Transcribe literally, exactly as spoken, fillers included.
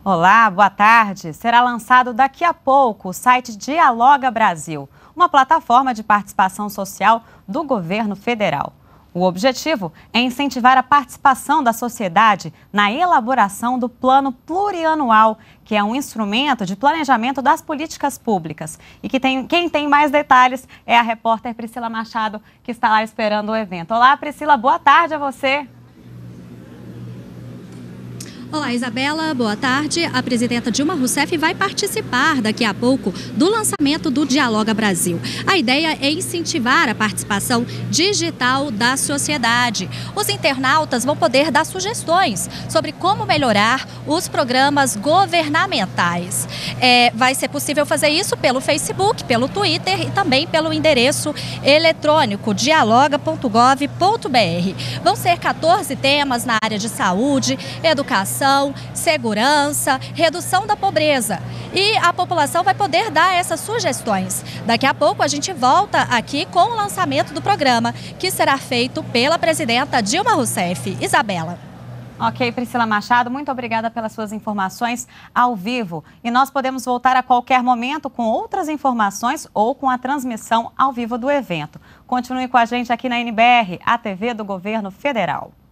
Olá, boa tarde. Será lançado daqui a pouco o site Dialoga Brasil, uma plataforma de participação social do governo federal. O objetivo é incentivar a participação da sociedade na elaboração do Plano Plurianual, que é um instrumento de planejamento das políticas públicas. E que tem, quem tem mais detalhes é a repórter Priscila Machado, que está lá esperando o evento. Olá, Priscila, boa tarde a você. Olá, Isabela, boa tarde. A presidenta Dilma Rousseff vai participar daqui a pouco do lançamento do Dialoga Brasil. A ideia é incentivar a participação digital da sociedade. Os internautas vão poder dar sugestões sobre como melhorar os programas governamentais. É, vai ser possível fazer isso pelo Facebook, pelo Twitter e também pelo endereço eletrônico dialoga ponto gov ponto br. Vão ser quatorze temas na área de saúde, educação, segurança, redução da pobreza. E a população vai poder dar essas sugestões. Daqui a pouco a gente volta aqui com o lançamento do programa, que será feito pela presidenta Dilma Rousseff. Isabela. Ok, Priscila Machado, muito obrigada pelas suas informações ao vivo. E nós podemos voltar a qualquer momento com outras informações ou com a transmissão ao vivo do evento. Continue com a gente aqui na N B R, a T V do Governo Federal.